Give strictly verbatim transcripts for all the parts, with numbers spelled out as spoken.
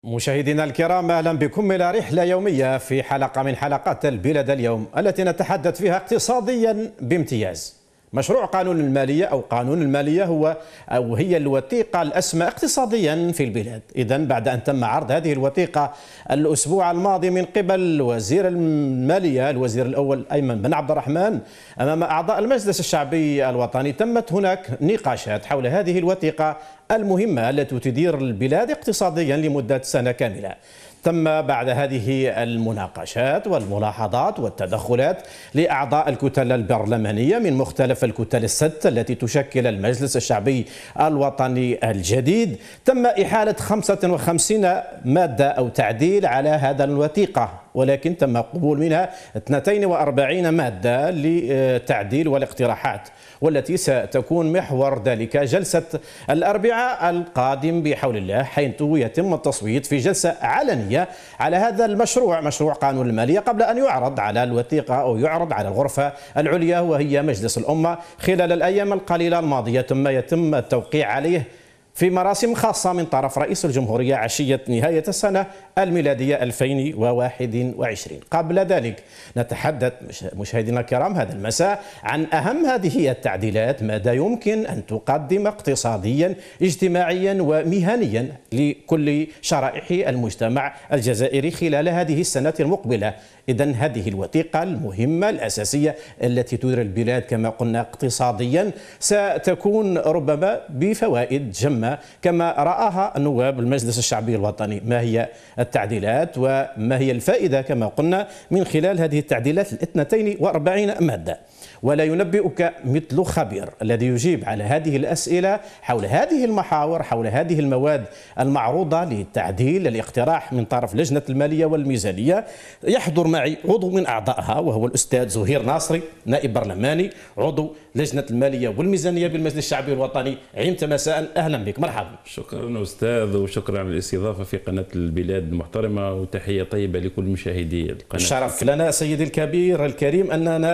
مشاهدينا الكرام، اهلا بكم الى رحله يوميه في حلقه من حلقات البلاد اليوم التي نتحدث فيها اقتصاديا بامتياز. مشروع قانون الماليه او قانون الماليه هو او هي الوثيقه الاسمى اقتصاديا في البلاد. اذا بعد ان تم عرض هذه الوثيقه الاسبوع الماضي من قبل وزير الماليه الوزير الاول ايمن بن عبد الرحمن امام اعضاء المجلس الشعبي الوطني، تمت هناك نقاشات حول هذه الوثيقه المهمه التي تدير البلاد اقتصاديا لمده سنه كامله. تم بعد هذه المناقشات والملاحظات والتدخلات لأعضاء الكتل البرلمانية من مختلف الكتل الست التي تشكل المجلس الشعبي الوطني الجديد، تم إحالة خمسة وخمسين مادة أو تعديل على هذا الوثيقة، ولكن تم قبول منها اثنتين وأربعين مادة للتعديل والاقتراحات، والتي ستكون محور ذلك جلسة الأربعاء القادم بحول الله، حيث يتم التصويت في جلسة علنية على هذا المشروع، مشروع قانون المالية، قبل أن يعرض على الوثيقة أو يعرض على الغرفة العليا وهي مجلس الأمة خلال الأيام القليلة الماضية. ثم يتم التوقيع عليه في مراسم خاصة من طرف رئيس الجمهورية عشية نهاية السنة الميلادية ألفين وواحد وعشرين. قبل ذلك نتحدث مشاهدينا الكرام هذا المساء عن أهم هذه التعديلات، ماذا يمكن أن تقدم اقتصاديا اجتماعيا ومهنيا لكل شرائح المجتمع الجزائري خلال هذه السنة المقبلة. إذن هذه الوثيقة المهمة الأساسية التي تدير البلاد كما قلنا اقتصاديا ستكون ربما بفوائد جمة كما رآها نواب المجلس الشعبي الوطني. ما هي التعديلات وما هي الفائدة كما قلنا من خلال هذه التعديلات الاثنتين وأربعين مادة؟ ولا ينبئك مثل خبير الذي يجيب على هذه الأسئلة حول هذه المحاور، حول هذه المواد المعروضة للتعديل الاقتراح من طرف لجنة المالية والميزانية. يحضر معي عضو من أعضائها وهو الأستاذ زهير ناصري، نائب برلماني عضو لجنة المالية والميزانية بالمجلس الشعبي الوطني. عمت مساء، أهلا بك، مرحبا. شكرا أستاذ، وشكرا على الاستضافة في قناة البلاد المحترمة، وتحية طيبة لكل مشاهدي القناة. الشرف لنا سيدي الكبير الكريم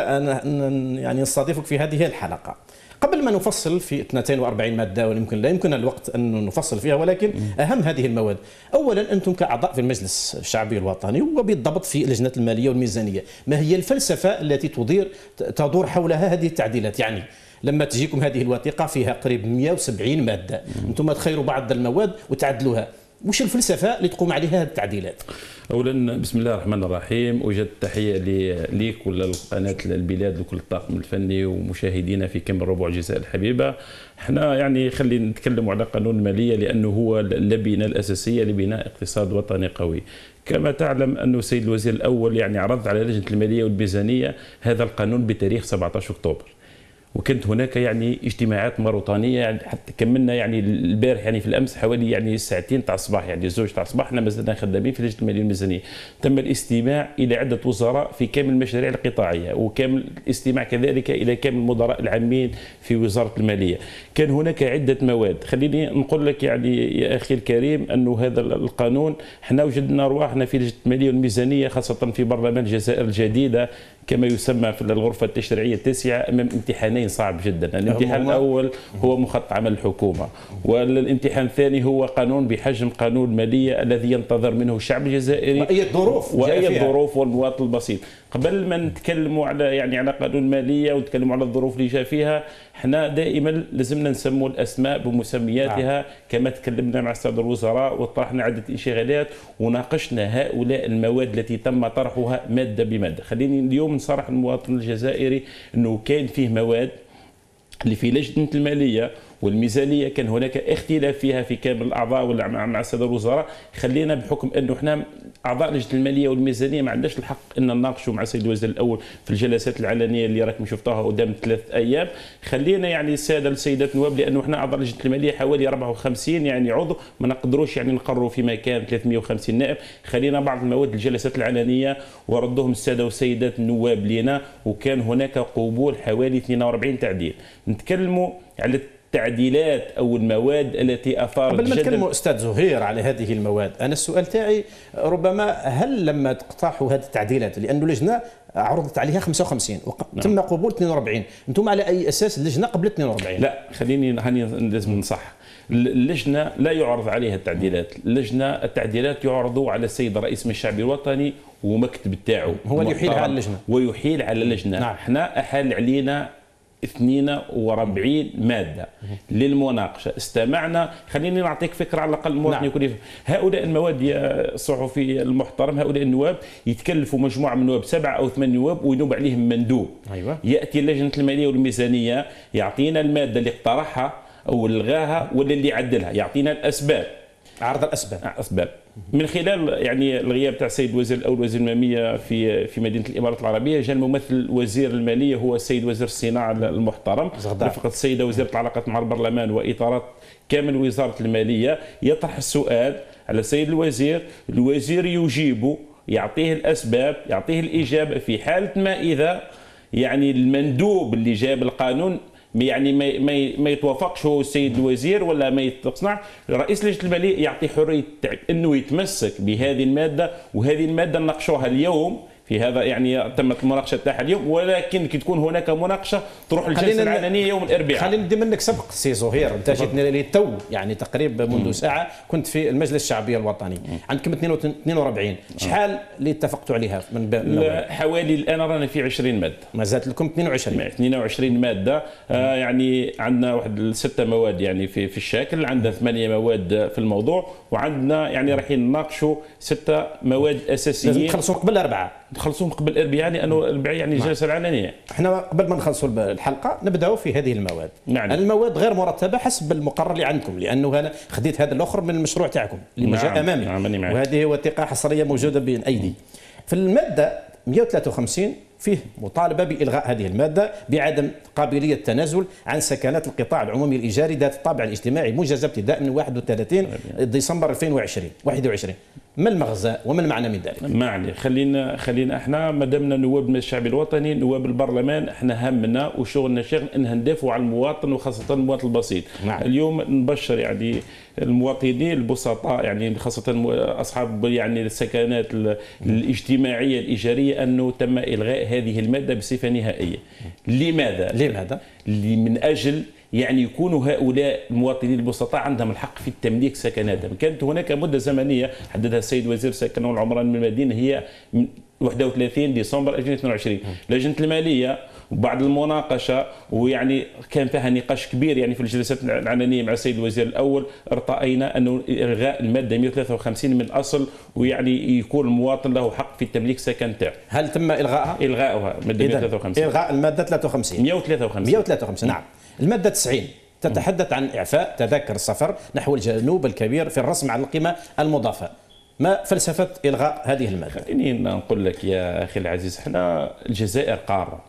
أننا يعني نستضيفك في هذه الحلقة. قبل ما نفصل في اثنتين وأربعين مادة ويمكن لا يمكن الوقت أن نفصل فيها، ولكن أهم هذه المواد، أولا أنتم كأعضاء في المجلس الشعبي الوطني وبالضبط في لجنة المالية والميزانية، ما هي الفلسفة التي تدير تدور حولها هذه التعديلات؟ يعني لما تجيكم هذه الوثيقة فيها قريب مئة وسبعين مادة، أنتم تخيروا بعض المواد وتعدلوها، وش الفلسفة اللي تقوم عليها هذه التعديلات؟ اولا بسم الله الرحمن الرحيم، اوجد تحيه ليك ولقناه البلاد وكل الطاقم الفني ومشاهدينا في كامل ربوع الجزائر الحبيبه. احنا يعني خلينا نتكلم على قانون الماليه لانه هو اللبنه الاساسيه لبناء اقتصاد وطني قوي. كما تعلم انه السيد الوزير الاول يعني عرض على لجنه الماليه والميزانيه هذا القانون بتاريخ سبعة عشر أكتوبر، وكانت هناك يعني اجتماعات ماراثونيه، يعني حتى كملنا يعني البارح يعني في الامس حوالي يعني ساعتين تاع الصباح، يعني زوج تاع الصباح احنا مازلنا خدامين في لجنه الماليه والميزانيه. تم الاستماع الى عده وزراء في كامل المشاريع القطاعيه، وكامل الاستماع كذلك الى كامل المدراء العامين في وزاره الماليه. كان هناك عده مواد. خليني نقول لك يعني يا اخي الكريم انه هذا القانون احنا وجدنا ارواحنا في لجنه الماليه والميزانيه، خاصه في برلمان الجزائر الجديده كما يسمى في الغرفه التشريعيه التاسعه، امام امتحانين صعب جدا. الامتحان الاول هو مخطط عمل الحكومه، والامتحان الثاني هو قانون بحجم قانون الماليه الذي ينتظر منه الشعب الجزائري واي الظروف واي الظروف والمواطن البسيط. قبل ما نتكلموا على يعني على قانون الماليه ونتكلموا على الظروف اللي جاء فيها، احنا دائما لازمنا نسموا الاسماء بمسمياتها. نعم. كما تكلمنا مع الساده الوزراء وطرحنا عده انشغالات وناقشنا هؤلاء المواد التي تم طرحها ماده بماده. خليني اليوم نصرح المواطن الجزائري انه كان فيه مواد اللي في لجنه الماليه والميزانيه كان هناك اختلاف فيها في كامل الاعضاء ولا مع الساده الوزراء. خلينا بحكم انه احنا اعضاء لجنه الماليه والميزانيه ما عندناش الحق ان نناقشوا مع السيد الوزير الاول في الجلسات العلنيه اللي راكم شفتوها قدام ثلاث ايام. خلينا يعني الساده السيدات النواب، لانه احنا اعضاء لجنه الماليه حوالي أربعة وخمسين يعني عضو، ما نقدروش يعني نقرروا في مكان ثلاثمئة وخمسين نائب. خلينا بعض المواد الجلسات العلنيه وردوهم الساده والسيدات النواب لنا، وكان هناك قبول حوالي اثنين وأربعين تعديل. نتكلموا على التعديلات او المواد التي اثارت قبل ما نتكلموا استاذ زهير على هذه المواد، انا السؤال تاعي ربما هل لما تقترحوا هذه التعديلات، لانه اللجنه عرضت عليها خمسة وخمسين وتم نعم. قبول اثنين وأربعين، انتم على اي اساس اللجنه قبل اثنين وأربعين؟ لا خليني هاني لازم نصح. اللجنه لا يعرض عليها التعديلات، اللجنه التعديلات يعرض على السيد رئيس من الشعب الوطني ومكتب تاعو هو اللي يحيل على اللجنه ويحيل على اللجنه. نعم. احنا احال علينا اثنين وأربعين ماده للمناقشه، استمعنا. خليني نعطيك فكره على الاقل المواطن يكون يفهم. هؤلاء المواد يا الصحفي المحترم، هؤلاء النواب يتكلفوا مجموعه من النواب، سبعه او ثمان نواب، وينوب عليهم مندوب. أيوة. ياتي لجنه الماليه والميزانيه يعطينا الماده اللي اقترحها او لغاها ولا اللي عدلها، يعطينا الاسباب، عرض الاسباب اسباب من خلال يعني الغياب تاع السيد الوزير الاول وزير الماليه في في مدينه الامارات العربيه، جاء الممثل وزير الماليه هو السيد وزير الصناعه المحترم، رفقه السيده وزيره العلاقات مع البرلمان واطارات كامل وزاره الماليه، يطرح السؤال على السيد الوزير، الوزير يجيبه، يعطيه الاسباب، يعطيه الاجابه. في حاله ما اذا يعني المندوب اللي جاب القانون يعني ما ما ما يتوافقش هو السيد الوزير ولا ما يتصنع، رئيس لجنه الماليه يعطي حريه انه يتمسك بهذه الماده، وهذه الماده نناقشوها اليوم في هذا، يعني تمت المناقشه تاعها اليوم، ولكن كي تكون هناك مناقشه تروح للجلسه العلنيه يوم الاربعاء. خلينا ندي منك سبق سي زهير، انت جيتنا لي تو يعني تقريبا منذ ساعه كنت في المجلس الشعبي الوطني، عندكم اثنين وأربعين، شحال اللي اتفقتوا عليها من حوالي الان رانا في عشرين ماده، ما زالت لكم اثنين وعشرين اثنين وعشرين ماده. آه يعني عندنا واحد ستة مواد يعني في في الشكل، عندنا ثمانيه مواد في الموضوع، وعندنا يعني رايحين نناقشوا ستة مواد اساسيين. لازم تخلصوا قبل اربعه، نخلصوهم قبل الاربعاء لانه الاربعاء يعني الجلسه العلنيه. احنا قبل ما نخلصوا الحلقه نبداو في هذه المواد. نعم. المواد غير مرتبه حسب المقرر اللي عندكم، لانه انا خديت هذا الاخر من المشروع تاعكم اللي نعم. جاء امامي. نعم. وهذه وثيقه حصريه موجوده بين ايدي. في الماده مئة وثلاثة وخمسين فيه مطالبه بالغاء هذه الماده بعدم قابليه التنازل عن سكنات القطاع العمومي الايجاري ذات الطابع الاجتماعي موجزه ابتداء من واحد وثلاثين ديسمبر ألفين وعشرين واحد وعشرين. ما المغزى وما المعنى من ذلك؟ معني خلينا خلينا احنا ما دامنا نواب من الشعب الوطني، نواب البرلمان، احنا همنا وشغلنا شغل ان ندافعوا على المواطن وخاصه المواطن البسيط. نعم. اليوم نبشر يعني المواطنين البسطاء، يعني خاصه اصحاب يعني السكنات الاجتماعيه الايجاريه، انه تم الغاء هذه الماده بصفه نهائيه. لماذا؟ لماذا؟ من اجل يعني يكونوا هؤلاء المواطنين البسطاء عندهم الحق في التمليك سكناتهم. كانت هناك مده زمنيه حددها السيد وزير السكن والعمران من المدينه، هي من واحد وثلاثين ديسمبر ألفين واثنين وعشرين. لجنه الماليه وبعد المناقشه ويعني كان فيها نقاش كبير يعني في الجلسات العلنيه مع السيد الوزير الاول، ارتأينا انه الغاء الماده مئة وثلاثة وخمسين من الاصل، ويعني يكون المواطن له حق في التمليك سكن تاعه. هل تم الغائها؟ الغاؤها ماده مئة وثلاثة وخمسين. الغاء الماده ثلاثة وخمسين. مئة وثلاثة وخمسين. مئة وثلاثة وخمسين نعم. الماده تسعين تتحدث عن إعفاء تذاكر السفر نحو الجنوب الكبير في الرسم على القيمة المضافة. ما فلسفة إلغاء هذه المادة؟ خليني نقول لك يا أخي العزيز، احنا الجزائر قارة،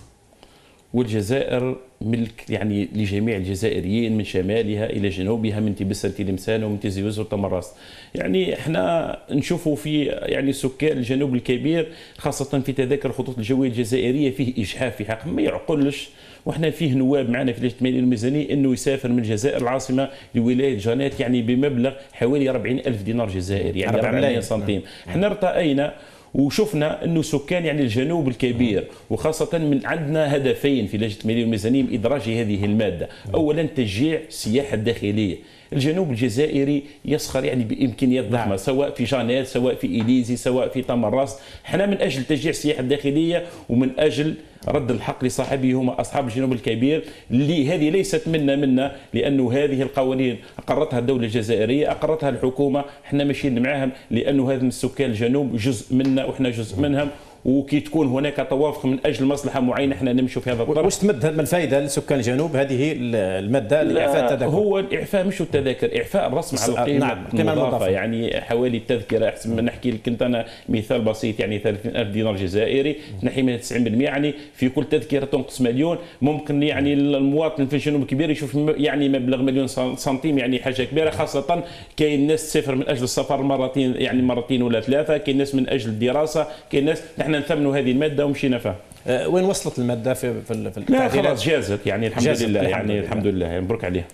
والجزائر ملك يعني لجميع الجزائريين من شمالها الى جنوبها، من تبسه تلمسان ومن تيزي وزر وتمراست. يعني احنا نشوفوا في يعني سكان الجنوب الكبير خاصه في تذاكر الخطوط الجويه الجزائريه فيه اجحاف في حق ما يعقلش، واحنا فيه نواب معنا في لجنه الماليه والميزانيه انه يسافر من الجزائر العاصمه لولايه جانات يعني بمبلغ حوالي أربعين ألف دينار جزائري، يعني أربعمائة سنتيم. احنا ارتأينا وشفنا انه سكان يعني الجنوب الكبير، وخاصه من عندنا هدفين في لجنه الماليه والميزانيه من ادراج هذه الماده. اولا تشجيع السياحه الداخليه، الجنوب الجزائري يسخر يعني بامكانيات ضخمه، نعم. سواء في جانات سواء في إليزي سواء في تمراست. احنا من اجل تشجيع السياحه الداخليه ومن اجل رد الحق لصاحبه هما اصحاب الجنوب الكبير، اللي هذه ليست منا منا لانه هذه القوانين اقرتها الدوله الجزائريه، اقرتها الحكومه، احنا ماشيين معاهم لانه هذا السكان الجنوب جزء منا واحنا جزء منهم، وكي تكون هناك توافق من اجل مصلحه معينه احنا نمشوا في هذا الطريق. واش تمد من الفائده لسكان الجنوب هذه الماده الاعفاء التذاكر؟ هو الاعفاء مش التذاكر، اعفاء الرسم على القيمه نعم. المضافه، يعني حوالي التذكره احسن ما نحكي لك انت انا مثال بسيط، يعني ثلاثين ألف دينار جزائري تنحي منها تسعين بالمئة، يعني في كل تذكره تنقص مليون. ممكن يعني المواطن في الجنوب الكبير يشوف يعني مبلغ مليون سنتيم، يعني حاجه كبيره، خاصه كاين ناس تسافر من اجل السفر مرتين يعني مرتين ولا ثلاثه، كاين ناس من اجل الدراسه، كاين ناس نحن نثمنوا هذه الماده ومشينا فيها. أه وين وصلت الماده في في, في لا خلاص جازت يعني الحمد جازت لله، الحمد يعني لله. الحمد لله مبروك عليها.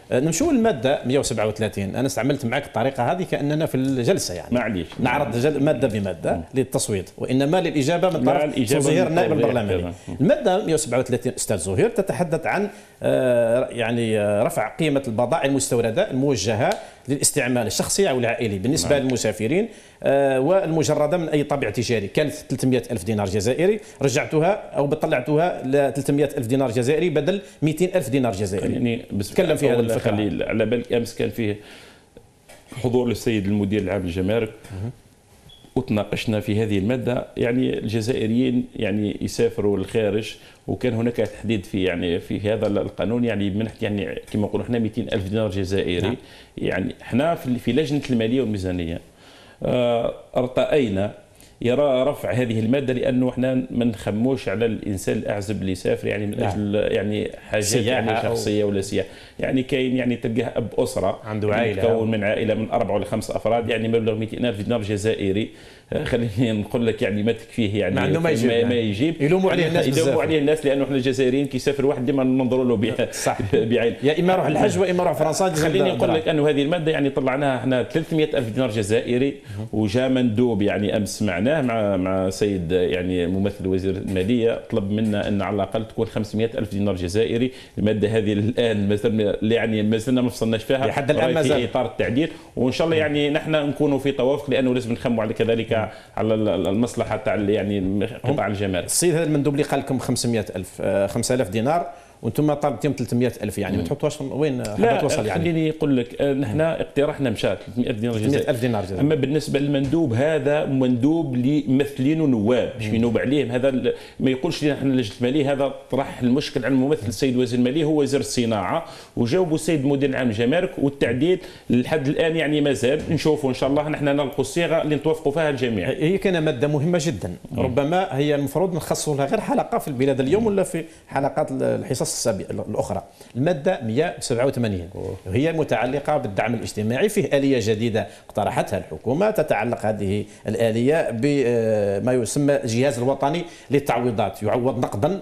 نمشوا للماده مئة وسبعة وثلاثين. انا استعملت معك الطريقه هذه كاننا في الجلسه يعني معليش نعرض ماده بماده للتصويت وانما للاجابه من طرف زهير النائب البرلماني. الماده مئة وسبعة وثلاثين استاذ زهير تتحدث عن يعني رفع قيمه البضائع المستورده الموجهه للاستعمال الشخصي او العائلي بالنسبه نعم. للمسافرين والمجرده من اي طابع تجاري. كانت ثلاثمئة ألف دينار جزائري رجعتها او طلعتها ل ثلاثمئة ألف دينار جزائري بدل مئتين ألف دينار جزائري. يعني تكلم في هذا الفكره. على بالك امس كان فيه حضور للسيد المدير العام للجمارك وتناقشنا في هذه الماده. يعني الجزائريين يعني يسافروا للخارج وكان هناك تحديد في يعني في هذا القانون يعني منح يعني كما نقولوا احنا مئتين ألف دينار جزائري نعم. يعني احنا في لجنه الماليه والميزانيه ارتأينا يرى رفع هذه الماده لانه احنا ما نخموش على الانسان الاعزب اللي يسافر يعني من اجل يعني حاجات يعني شخصيه ولا سياحه. يعني كاين يعني تلقاه اب اسره عنده عائله تكون من عائله من اربع ولا خمس افراد يعني مبلغ مئتين ألف دينار جزائري. خليني نقول لك يعني ما تكفيه يعني مع انه ما يجيب ما, ما يجيب يلوموا عليه الناس بزاف يلوموا عليه الناس لانه احنا الجزائريين كي يسافر واحد ديما ننظروا له بعين يا اما يروح الحج واما يروح فرنسا. خليني نقول لك انه هذه الماده يعني طلعناها احنا ثلاثمئة ألف دينار جزائري وجاء مندوب يعني امس سمعناه مع مع سيد يعني ممثل وزير الماليه طلب منا ان على الاقل تكون خمسمئة ألف دينار جزائري. الماده هذه الان مثلا يعني ما زلنا ما وصلناش فيها لحد الان في اطار التعديل وان شاء الله يعني نحن نكونوا في توافق لانه لازم نخموا على كذلك على المصلحه تاع يعني قطاع الجمارك. السيد هذا المندوب اللي قال لكم خمسمئة ألف خمسة آلاف دينار وانتم طالبتم ثلاثمئة ألف يعني ما تحطوهاش وين حابه توصل يعني؟ خليني نقول لك نحن اقتراحنا مشى ثلاثمئة دينار جزائري. ثلاثمئة ألف دينار جزائري. اما بالنسبه للمندوب هذا مندوب لممثلين ونواب مش ينوب عليهم. هذا ما يقولش لنا احنا لجنه الماليه. هذا طرح المشكل على الممثل السيد وزير الماليه هو وزير الصناعه وجاوبوا السيد المدير العام للجمارك والتعديل لحد الان يعني مازال نشوفوا ان شاء الله نحن نلقوا الصيغه اللي نتوافقوا فيها الجميع. هي كان ماده مهمه جدا ربما هي المفروض نخصصوا لها غير حلقه في البلاد اليوم ولا في حلقات الحصص السابقه الاخرى. الماده مئة وسبعة وثمانين هي متعلقه بالدعم الاجتماعي. فيه اليه جديده اقترحتها الحكومه تتعلق هذه الاليه بما يسمى الجهاز الوطني للتعويضات يعوض نقدا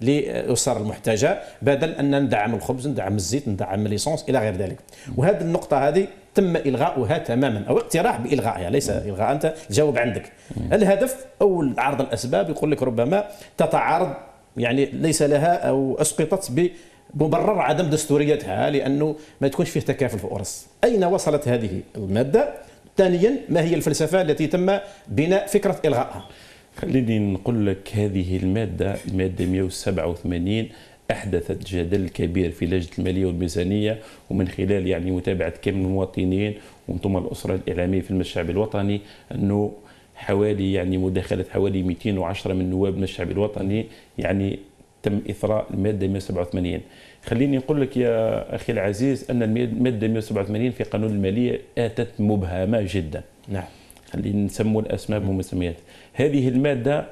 للاسر المحتاجه بدل ان ندعم الخبز ندعم الزيت ندعم الليسونس الى غير ذلك. وهذه النقطه هذه تم الغاؤها تماما او اقتراح بالغائها ليس الغاء انت تجاوب عندك. الهدف او عرض الاسباب يقول لك ربما تتعارض يعني ليس لها او اسقطت بمبرر عدم دستوريتها لانه ما تكونش فيه تكافل في الفرص. اين وصلت هذه الماده؟ ثانيا ما هي الفلسفه التي تم بناء فكره الغائها؟ خليني نقول لك هذه الماده الماده مئة وسبعة وثمانين احدثت جدل كبير في لجنه الماليه والميزانيه ومن خلال يعني متابعه كامل المواطنين وانتم الاسره الاعلاميه في المجلس الشعبي الوطني انه حوالي يعني مداخله حوالي مئتين وعشرة من نواب من الشعب الوطني يعني تم اثراء الماده مئة وسبعة وثمانين. خليني نقول لك يا اخي العزيز ان الماده مئة وسبعة وثمانين في قانون الماليه اتت مبهمه جدا. نعم. خلينا نسموا الاسماء بمسميات. هذه الماده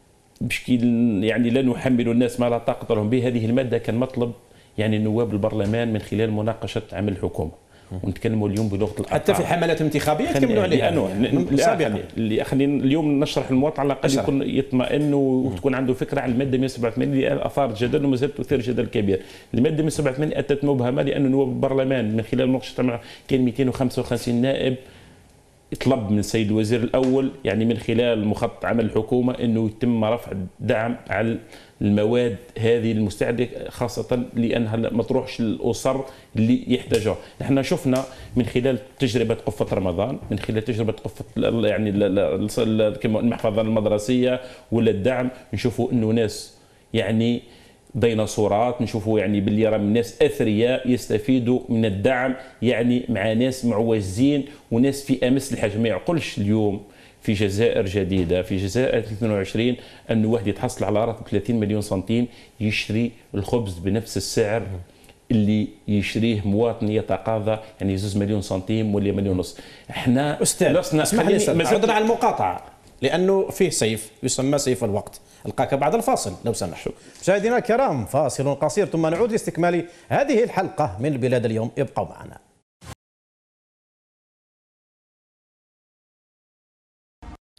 بشكل يعني لا نحمل الناس ما لا طاقه لهم به. هذه الماده كان مطلب يعني نواب البرلمان من خلال مناقشه عمل الحكومه. ونتكلموا اليوم بلغه الارقام حتى في حملات انتخابيه كملوا عليها سابقا. خلينا اليوم نشرح المواطن على الاقل يكون يطمئن وتكون عنده فكره على الماده مئة وسبعة وثمانين اللي اثارت جدل وما زالت تثير جدل كبير. الماده مئة وسبعة وثمانين اتت مبهمه لان نواب البرلمان من خلال مناقشه كان مئتين وخمسة وخمسين نائب طلب من السيد الوزير الاول يعني من خلال مخطط عمل الحكومه انه يتم رفع الدعم على المواد هذه المستعده خاصه لانها ما تروحش للاسر اللي يحتاجوها. نحن شفنا من خلال تجربه قفه رمضان من خلال تجربه قفه يعني المحفظه المدرسيه ولا الدعم نشوفوا انه ناس يعني ديناصورات نشوفوا يعني باللي راه ناس اثرياء يستفيدوا من الدعم يعني مع ناس معوزين وناس في امس الحاجه. ما يعقلش اليوم في جزائر جديده في جزائر اثنين وعشرين انه واحد يتحصل على راتب ثلاثين مليون سنتيم يشري الخبز بنفس السعر اللي يشريه مواطن يتقاضى يعني زوج مليون سنتيم ولا مليون ونص. احنا استاذ اسمح لي تعرضنا على المقاطعه لانه فيه سيف يسمى سيف الوقت. القاك بعد الفاصل لو سمحت. مشاهدينا الكرام فاصل قصير ثم نعود لاستكمال هذه الحلقه من البلاد اليوم. ابقوا معنا.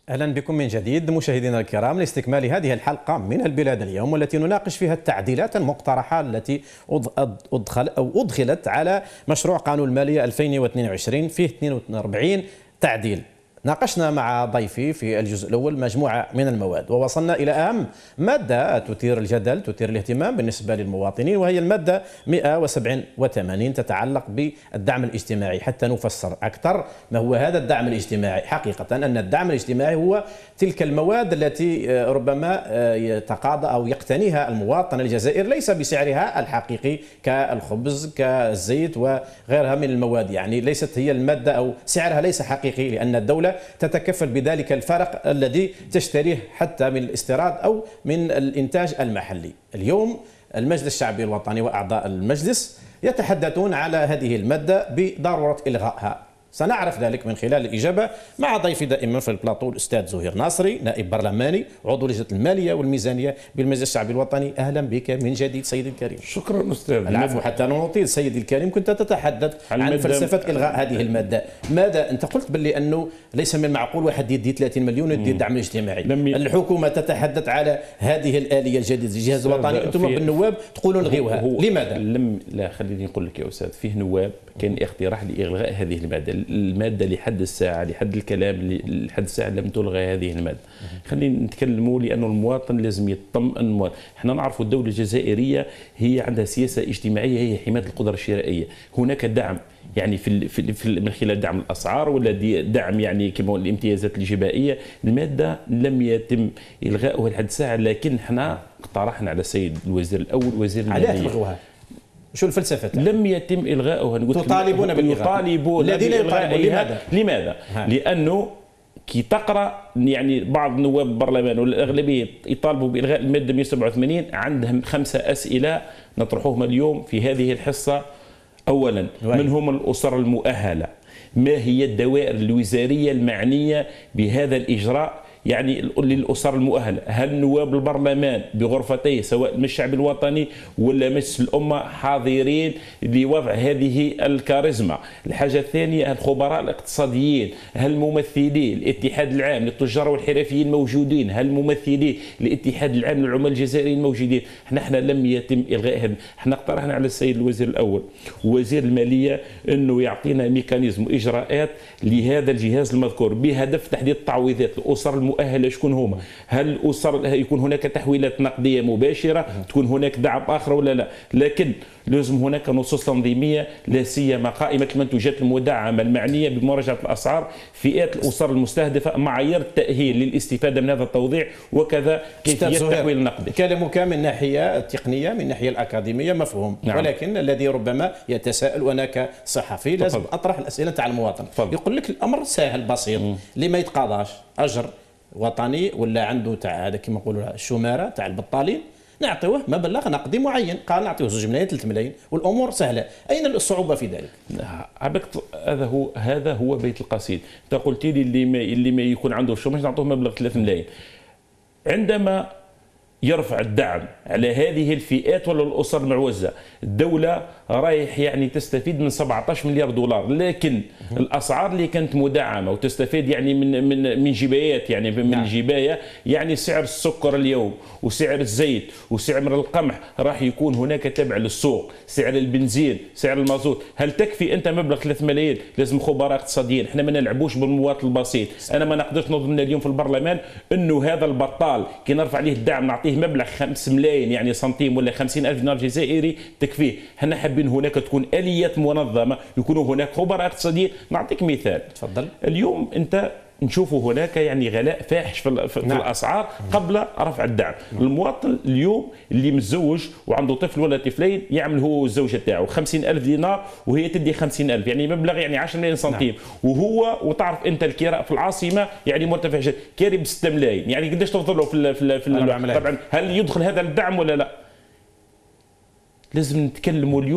أهلا بكم من جديد مشاهدينا الكرام لاستكمال هذه الحلقة من البلاد اليوم، والتي نناقش فيها التعديلات المقترحة التي أدخل أو أدخلت على مشروع قانون المالية ألفين واثنين وعشرين، فيه اثنين وأربعين تعديل. ناقشنا مع ضيفي في الجزء الأول مجموعة من المواد، ووصلنا إلى أهم مادة تثير الجدل تثير الاهتمام بالنسبة للمواطنين، وهي المادة مئة وسبعة وثمانين تتعلق بالدعم الاجتماعي. حتى نفسر أكثر ما هو هذا الدعم الاجتماعي. حقيقة أن الدعم الاجتماعي هو تلك المواد التي ربما يتقاضى أو يقتنيها المواطن الجزائري ليس بسعرها الحقيقي كالخبز كالزيت وغيرها من المواد، يعني ليست هي المادة أو سعرها ليس حقيقي، لأن الدولة تتكفل بذلك الفرق الذي تشتريه حتى من الاستيراد أو من الإنتاج المحلي. اليوم المجلس الشعبي الوطني وأعضاء المجلس يتحدثون على هذه المادة بضرورة إلغائها. سنعرف ذلك من خلال الإجابة مع ضيفي دائما في البلاطو الأستاذ زهير ناصري، نائب برلماني وعضو لجنة المالية والميزانية بالمجلس الشعبي الوطني. أهلا بك من جديد سيدي الكريم. شكرا أستاذ. العفو، حتى نطيل سيدي الكريم. كنت تتحدث عن, عن فلسفة إلغاء هذه المادة. ماذا أنت قلت باللي أنه ليس من المعقول واحد يدي ثلاثين مليون يدي الدعم الاجتماعي. الحكومة تتحدث على هذه الآلية الجديدة، الجهاز الوطني، أنتم بالنواب تقولون الغيوها، لماذا؟ لم لا خليني نقول لك يا أستاذ، فيه نواب كان اقتراح لإلغاء هذه المادة. المادة لحد الساعة لحد الكلام لحد الساعة لم تلغى هذه المادة. خلينا نتكلموا لأنه المواطن لازم يطمئن. احنا نعرف الدولة الجزائرية هي عندها سياسة اجتماعية، هي حماية القدرة الشرائية. هناك دعم يعني في, في, في من خلال دعم الأسعار ولا دعم يعني كما الامتيازات الجبائية. المادة لم يتم إلغاؤها لحد الساعة، لكن احنا اقترحنا على السيد الوزير الأول وزير المالية. علاش لغوها؟ شو الفلسفة؟ لم يتم إلغاؤها. تطالبون بالإلغاء. يطالبون الذين يطالبون. لماذا؟ لماذا؟ لأنه كي تقرأ يعني بعض نواب البرلمان والأغلبية يطالبوا بإلغاء المادة مئة وسبعة وثمانين، عندهم خمسة أسئلة نطرحوهم اليوم في هذه الحصة. أولا، من هم الأسر المؤهلة؟ ما هي الدوائر الوزارية المعنية بهذا الإجراء يعني للأسر المؤهلة؟ هل نواب البرلمان بغرفتيه سواء من الشعب الوطني ولا مجلس الأمة حاضرين لوضع هذه الكاريزما؟ الحاجة الثانية، الخبراء الاقتصاديين، هل ممثلي الاتحاد العام للتجار والحرفيين موجودين؟ هل ممثلي الاتحاد العام للعمال الجزائريين موجودين؟ نحن لم يتم إلغاء هذا. احنا اقترحنا على السيد الوزير الأول ووزير المالية أنه يعطينا ميكانيزم وإجراءات لهذا الجهاز المذكور بهدف تحديد تعويضات الأسر المؤهلة. شكون هما؟ هل الأسر يكون هناك تحويلات نقدية مباشرة؟ تكون هناك دعم آخر ولا لا؟ لكن لازم هناك نصوص تنظيمية، لا سيما قائمة المنتوجات المدعمة المعنية بمراجعة الأسعار، فئات الأسر المستهدفة، معايير التأهيل للاستفادة من هذا التوضيع، وكذا كيفية التحويل النقدي. كلامك من الناحية التقنية من الناحية الأكاديمية مفهوم. نعم. ولكن الذي ربما يتساءل وأنا كصحفي لازم أطرح الأسئلة تاع المواطن. فضل. يقول لك الأمر سهل بسيط، اللي ما يتقاضاش أجر وطني ولا عنده تاع هذا كما نقولوا الشماره تاع البطالين نعطيوه مبلغ نقدي معين، قال نعطيوه زوج ملايين ثلاث ملايين والامور سهله. اين الصعوبه في ذلك؟ عبقت. هذا هو هذا هو بيت القصيد. انت قلت لي اللي ما اللي ما يكون عنده الشماج نعطوه مبلغ ثلاث ملايين. عندما يرفع الدعم على هذه الفئات ولا الاسر المعوزه، الدوله رايح يعني تستفيد من سبعطاش مليار دولار، لكن الاسعار اللي كانت مدعمه وتستفيد يعني من من من جبايات يعني من نعم. الجبايه يعني سعر السكر اليوم وسعر الزيت وسعر القمح راح يكون هناك تبع للسوق، سعر البنزين، سعر المازوت. هل تكفي انت مبلغ ثلاث ملايين؟ لازم خبراء اقتصاديين. احنا ما نلعبوش بالمواطن البسيط. انا ما نقدرش نظن اليوم في البرلمان انه هذا البطال كي نرفع عليه الدعم نعطيه مبلغ خمس ملايين يعني سنتيم ولا خمسين ألف دينار جزائري تكفيه. احنا حابين هناك تكون آليات منظمة، يكونوا هناك خبراء اقتصاديين. نعطيك مثال. تفضل. اليوم انت نشوفوا هناك يعني غلاء فاحش في, في نعم. الاسعار قبل رفع الدعم. نعم. المواطن اليوم اللي متزوج وعنده طفل ولا طفلين يعمل هو والزوجه تاعو خمسين ألف دينار وهي تدي خمسين ألف يعني مبلغ يعني عشرة ملايين سنتيم. نعم. وهو وتعرف انت الكراء في العاصمه يعني مرتفع جدا، كاري ب ستة ملايين يعني قداش تفضل له في في, في طبعا هل يدخل هذا الدعم ولا لا؟ لازم نتكلموا اليوم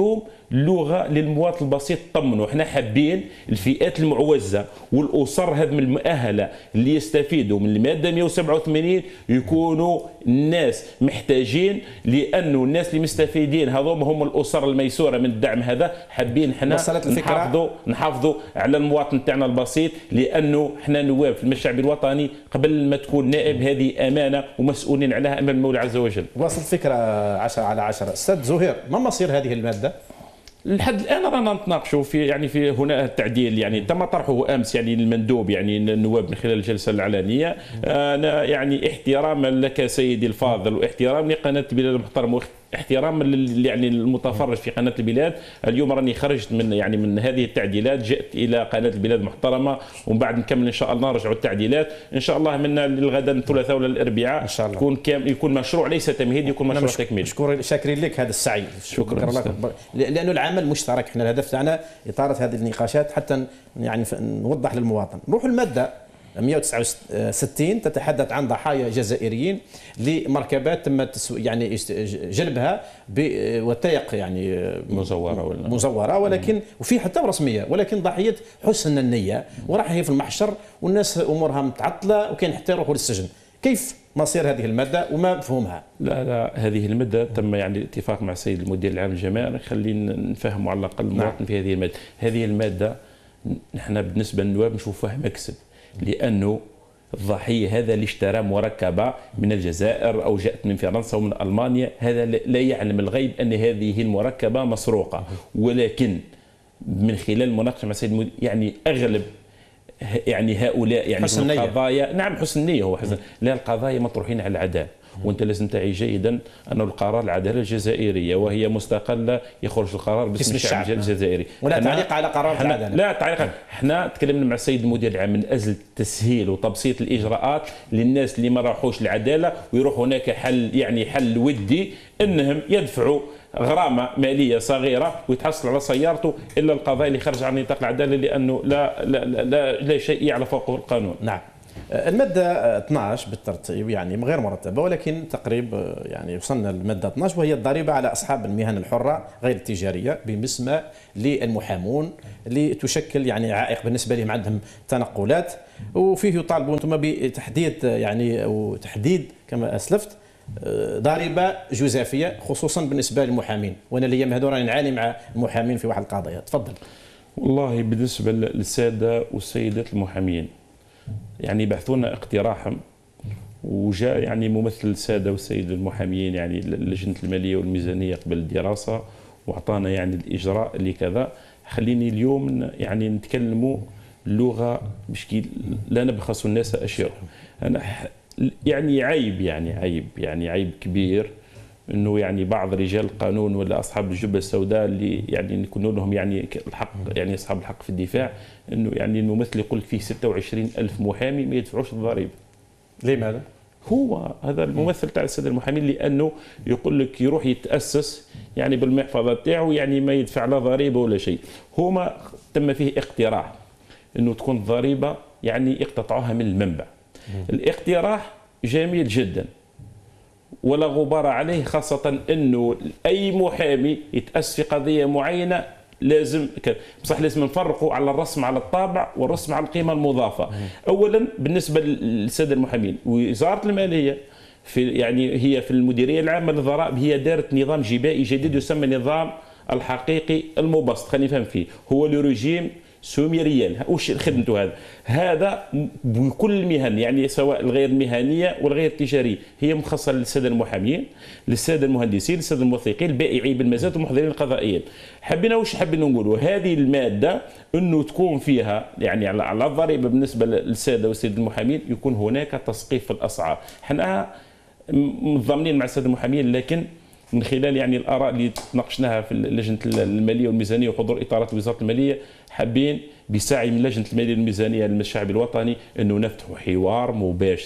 لغه للمواطن البسيط تطمنوا. احنا حابين الفئات المعوزه والاسر هذ من المؤهله اللي يستفيدوا من الماده مئة وسبعة وثمانين يكونوا الناس محتاجين، لانه الناس اللي مستفيدين هذوما هم الاسر الميسوره من الدعم هذا. حابين احنا نحافظوا نحافظوا على المواطن تاعنا البسيط، لانه احنا نواب في الشعب الوطني قبل ما تكون نائب، هذه امانه ومسؤولين عليها امام المولى عز وجل. وصلت فكره عشرة على عشرة. استاذ زهير، ما مصير هذه الماده؟ لحد الان رانا نتناقشوا في يعني في هنا التعديل، يعني تم طرحه امس يعني المندوب يعني النواب من خلال الجلسه العلنيه. انا يعني احتراما لك سيدي الفاضل واحترام لقناه البلاد المحترمه احتراما يعني المتفرج في قناه البلاد، اليوم راني خرجت من يعني من هذه التعديلات، جئت الى قناه البلاد المحترمه ومن بعد نكمل ان شاء الله نرجعوا التعديلات ان شاء الله من الغدا الثلاثاء ولا الاربعاء ان شاء الله تكون كام يكون مشروع ليس تمهيدي، يكون مشروع مش تكميلي. شكرا شاكرين لك هذا السعي. شكرا لك لانه العمل مشترك. احنا الهدف تاعنا اثاره هذه النقاشات حتى يعني نوضح للمواطن. نروح الماده مئة وتسعة وستين تتحدث عن ضحايا جزائريين لمركبات تم يعني جلبها بوثائق يعني مزوره ولا مزوره ولكن وفي حتى رسميه، ولكن ضحيه حسن النيه، وراح هي في المحشر والناس امورها متعطله وكاين حتى يروحوا للسجن. كيف مصير هذه الماده وما مفهومها؟ لا لا هذه الماده تم يعني الاتفاق مع السيد المدير العام للجمارك، خلينا نفهموا على الاقل المواطن نعم. في هذه الماده، هذه الماده نحن بالنسبه للنواب نشوفوها مكسب، لانه الضحيه هذا اللي اشترى مركبه من الجزائر او جاءت من فرنسا ومن المانيا، هذا لا يعلم الغيب ان هذه المركبه مسروقه، ولكن من خلال مناقشه مع السيد المدير يعني اغلب يعني هؤلاء يعني حسن القضايا نعم حسن النيه هو حسن لا القضايا مطروحين على العداله، وانت لازم تعي جيدا انه القرار العداله الجزائريه وهي مستقله يخرج القرار باسم الشعب الجزائري. ولا تعليق على قرار العداله. لا تعليق. احنا تكلمنا مع السيد المدير العام من اجل تسهيل وتبسيط الاجراءات للناس اللي ما راحوش العداله ويروح هناك حل يعني حل ودي انهم يدفعوا غرامه ماليه صغيره ويتحصل على سيارته الا القضايا اللي خرج عن نطاق العداله، لانه لا لا لا, لا شيء يعلى فوقه القانون. نعم. المادة اثناش بالترتيب يعني غير مرتبة، ولكن تقريب يعني وصلنا للمادة اثناش وهي الضريبة على أصحاب المهن الحرة غير التجارية بالنسبة للمحامون اللي تشكل يعني عائق بالنسبة لهم، عندهم تنقلات، وفيه يطالبون ثم بتحديد يعني أو تحديد كما أسلفت ضريبة جزافية خصوصا بالنسبة للمحامين، وأنا الأيام هذو راني نعاني مع المحامين في واحد القضايا. تفضل. والله بالنسبة للسادة والسيدات المحامين يعني بعثونا اقتراحا، وجاء يعني ممثل الساده والسيد المحامين يعني لجنه الماليه والميزانيه قبل الدراسه واعطانا يعني الاجراء اللي كذا. خليني اليوم يعني نتكلموا لغه مش لا نبخس الناس اشياء. انا يعني عيب يعني عيب يعني عيب كبير انه يعني بعض رجال القانون ولا اصحاب الجبه السوداء اللي يعني يكونوا لهم يعني الحق يعني اصحاب الحق في الدفاع، انه يعني الممثل يقول لك فيه ستة وعشرين ألف محامي ما يدفعوش الضريبه. لماذا؟ هو هذا الممثل تاع الساده المحامين، لانه يقول لك يروح يتاسس يعني بالمحفظه تاعو يعني ما يدفع لا ضريبه ولا شيء. هما تم فيه اقتراح انه تكون الضريبه يعني يقتطعوها من المنبع. الاقتراح جميل جدا ولا غبار عليه، خاصة أنه أي محامي يتأسس في قضية معينة لازم بصح لازم نفرقوا على الرسم على الطابع والرسم على القيمة المضافة. أولا بالنسبة للسادة المحامين، وزارة المالية في يعني هي في المديرية العامة للضرائب هي دارت نظام جبائي جديد يسمى نظام الحقيقي المبسط. خلينا نفهم فيه، هو لرجيم سوميريال. وش خدمته هذا؟ هذا بكل المهن يعني سواء الغير المهنيه والغير التجاريه، هي مخصصه للساده المحامين، للساده المهندسين، للساده الموثقين، البائعين بالمزاد والمحضرين القضائيين. حبينا وش حبينا نقولوا؟ هذه الماده انه تكون فيها يعني على الضريبه بالنسبه للساده والسيد المحامين يكون هناك تسقيف في الاسعار. احنا متضامنين مع الساده المحامين، لكن من خلال يعني الاراء اللي تناقشناها في لجنه الماليه والميزانيه وحضور اطارات وزاره الماليه، حابين بسعي من لجنه الماليه والميزانيه للشعب الوطني انه نفتحوا حوار مباشر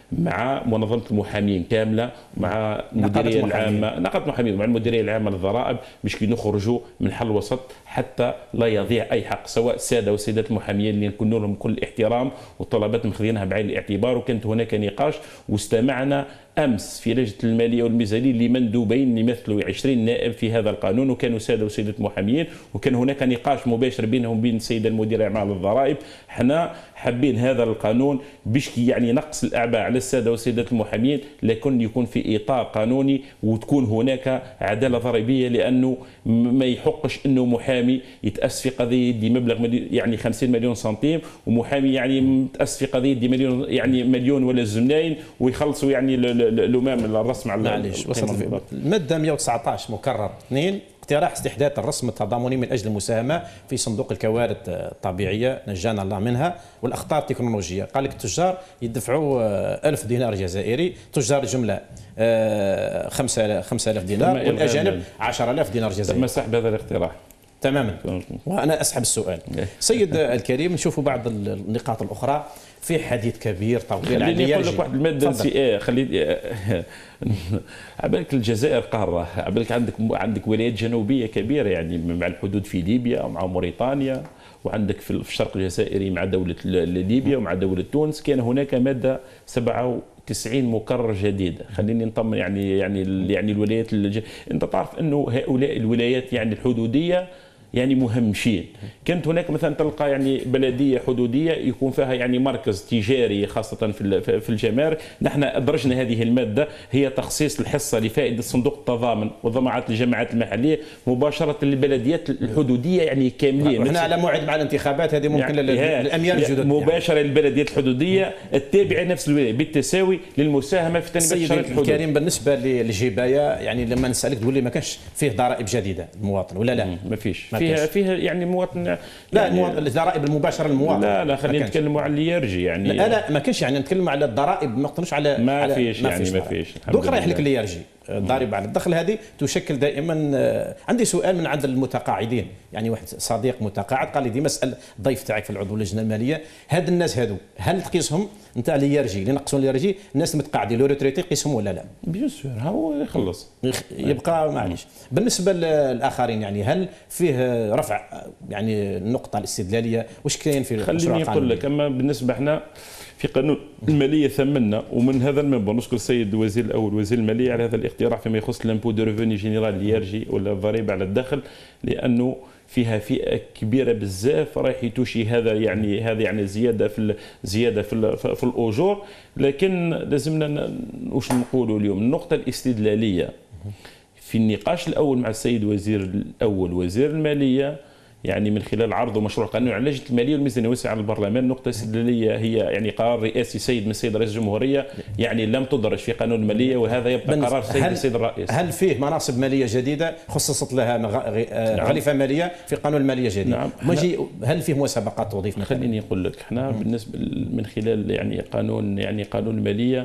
مع منظمه المحامين كامله، مع المديريه العامه نقابه المحامين مع المديريه العامه للضرائب، باش كي نخرجوا من حل وسط حتى لا يضيع اي حق، سواء الساده والسيدات المحاميين اللي نكون لهم كل الاحترام والطلبات مخذينها بعين الاعتبار. وكانت هناك نقاش واستمعنا امس في لجنه الماليه والميزانيه لمندوبين يمثلوا عشرين نائب في هذا القانون، وكانوا ساده وسيده محاميين، وكان هناك نقاش مباشر بينهم وبين السيده المديره العامه للضرائب. حنا حابين هذا القانون باش يعني نقص الاعباء على الساده وسيده المحامين، لكن يكون في اطار قانوني وتكون هناك عداله ضريبيه، لانه ما يحقش انه محامي يتاسس في قضيه دي مبلغ يعني خمسين مليون سنتيم، ومحامي يعني يتاسس في قضيه دي مليون يعني مليون ولا زملاين ويخلصوا يعني الامام الرسم على معليش. وصلت الماده مئة وتسعة عشر مكرر اثنين اقتراح استحداث الرسم التضامني من اجل المساهمه في صندوق الكوارث الطبيعيه، نجانا الله منها، والاخطار التكنولوجيه. قال لك التجار يدفعوا ألف دينار جزائري، تجار الجمله خمسة آلاف دينار، والاجانب عشرة آلاف دينار جزائري. تم سحب هذا الاقتراح تماما، وانا اسحب السؤال. سيد الكريم، نشوفوا بعض النقاط الاخرى في حديث كبير طويل. خليني نقول لك واحد الماده نسيئه، خلي عبالك الجزائر قاره، عبالك عندك عندك ولايات جنوبيه كبيره يعني مع الحدود في ليبيا ومع موريتانيا، وعندك في الشرق الجزائري مع دوله ليبيا ومع دوله تونس. كان هناك ماده سبعة وتسعين مكرر جديده. خليني نطمن يعني يعني يعني الولايات الج... انت تعرف انه هؤلاء الولايات يعني الحدوديه يعني مهمشين. كانت هناك مثلا تلقى يعني بلديه حدوديه يكون فيها يعني مركز تجاري خاصه في في الجمارك. نحن ادرجنا هذه الماده، هي تخصيص الحصه لفائده صندوق التضامن وضمانات الجماعات المحليه مباشره للبلديات الحدوديه يعني كاملين. احنا على موعد مع الانتخابات هذه ممكن يعني الاميال الجدد مباشره يعني. للبلديات الحدوديه التابعه نفس الولايه بالتساوي للمساهمه في تنميه شرط الحدود. الكريم، بالنسبه للجبايه يعني لما نسالك تقول لي ما كانش فيه ضرائب جديده المواطن ولا لا؟ ما فيش فيها فيها يعني مواطن لا يعني الضرائب المباشره للمواطن. لا لا خلينا نتكلموا على اللي يرجي يعني. لا لا ما كانش يعني نتكلم على الضرائب، ما نقدرش على ما على فيش ما يعني ما فيش. دوك رايح لك اللي يرجي الضريبه على الدخل هذه تشكل دائما. عندي سؤال من عند المتقاعدين، يعني واحد صديق متقاعد قال لي ديما اسال الضيف تاعك في العضو اللجنه الماليه، هاد الناس هادو هل تقيسهم انت اللي يرجي اللي نقصون اللي يرجي الناس المتقاعدين لو ريتريتي قيسهم ولا لا؟ بيان سور هو يخلص يبقى معليش. بالنسبه للاخرين يعني هل فيه رفع يعني النقطه الاستدلاليه؟ واش كاين في المشروع القانوني؟ خليني نقول لك، اما بالنسبه احنا في قانون الماليه ثمنا، ومن هذا المنبر نشكر السيد الوزير الاول وزير الماليه على هذا الاقتراح فيما يخص لامبو دو ريفوني جينيرال اللي يرجي ولا الضريبه على الدخل، لانه فيها فئه كبيره بزاف رايح يتوشي هذا يعني هذا يعني زياده في زياده في في الاجور. لكن لازمنا واش نقولوا اليوم النقطه الاستدلاليه في النقاش الاول مع السيد وزير الاول وزير الماليه، يعني من خلال عرض مشروع قانون على لجنه الماليه والميزانيه وسع على البرلمان. النقطه الاستدلاليه هي يعني قرار رئاسي سيد من السيد رئيس الجمهوريه يعني لم تدرج في قانون الماليه، وهذا يبقى قرار سيد من السيد الرئيس. هل فيه مناصب ماليه جديده خصصت لها غرفه نعم. ماليه في قانون الماليه الجديد؟ نعم. هل فيه مسابقات توظيف مثلا؟ خليني اقول لك احنا بالنسبه من خلال يعني قانون يعني قانون الماليه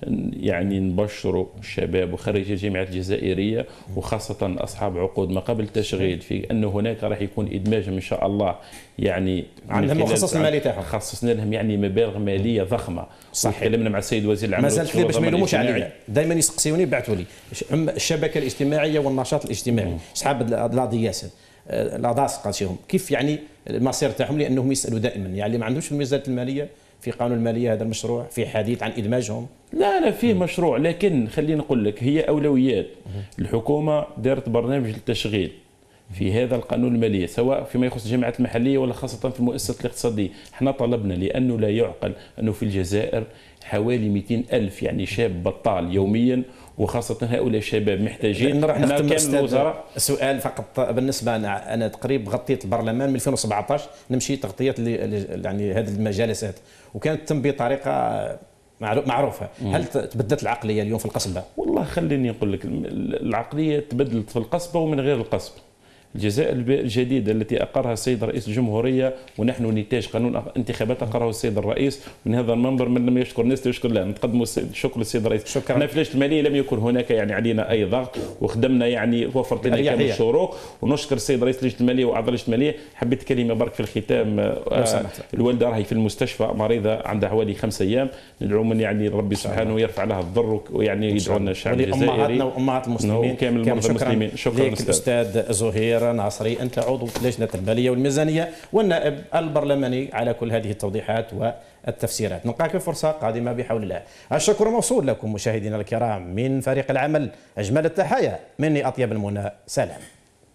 يعني نبشروا الشباب وخريجي الجامعات الجزائريه وخاصه اصحاب عقود ما قبل التشغيل في انه هناك راح يكون ادماجهم ان شاء الله يعني عندهم المخصص المالي تاعهم، خصصنا لهم يعني مبالغ ماليه ضخمه. صح، تكلمنا مع السيد وزير العمل مازال باش ما يلوموش عليا، دائما يسقسيوني يبعثوا لي الشبكه الاجتماعيه والنشاط الاجتماعي اصحاب لادياسن لاداس قاسيهم كيف يعني المصير تاعهم، لانهم يسالوا دائما يعني ما عندهمش الميزانيه الماليه في قانون الماليه هذا المشروع في حديث عن ادماجهم. لا لا فيه مشروع، لكن خليني نقول لك هي اولويات. الحكومه دارت برنامج للتشغيل في هذا القانون الماليه سواء فيما يخص الجامعات المحليه ولا خاصه في المؤسسات الاقتصاديه. احنا طلبنا لانه لا يعقل انه في الجزائر حوالي مئتين ألف يعني شاب بطال يوميا، وخاصه هؤلاء الشباب محتاجين. احنا كان الوزراء سؤال فقط بالنسبه انا انا تقريبا غطيت البرلمان من ألفين وسبعطاش نمشي تغطيه يعني هذه المجالسات وكانت تم بطريقه معروفه. هل تبدلت العقليه اليوم في القصبه؟ والله خليني نقول لك العقليه تبدلت في القصبه ومن غير القصبه، الجزائر الجديدة التي أقرها السيد رئيس الجمهورية، ونحن نتاج قانون انتخابات أقره السيد الرئيس. من هذا المنبر من لم يشكر الناس يشكر الله، نقدم الشكر للسيد الرئيس. شكرا. احنا في اللجنة المالية لم يكن هناك يعني علينا أي ضغط، وخدمنا يعني وفرت لنا كامل الشروط، ونشكر السيد رئيس اللجنة المالية وأعضاء اللجنة المالية. حبيت كلمة برك في الختام. آه الوالدة راهي في المستشفى مريضة عندها حوالي خمس أيام، ندعو من يعني ربي سبحانه يرفع لها الضر، ويعني يدعو لنا الشعب الجزائري أمهاتنا وأمهات المسلمين كامل المرضى المسلمين. شكرا لك الأستاذ زهير ناصري، أنت عضو لجنة المالية والميزانية والنائب البرلماني على كل هذه التوضيحات والتفسيرات. نلقاك فرصة قادمة بحول الله. الشكر موصول لكم مشاهدينا الكرام من فريق العمل، أجمل التحايا مني أطيب المنى، سلام.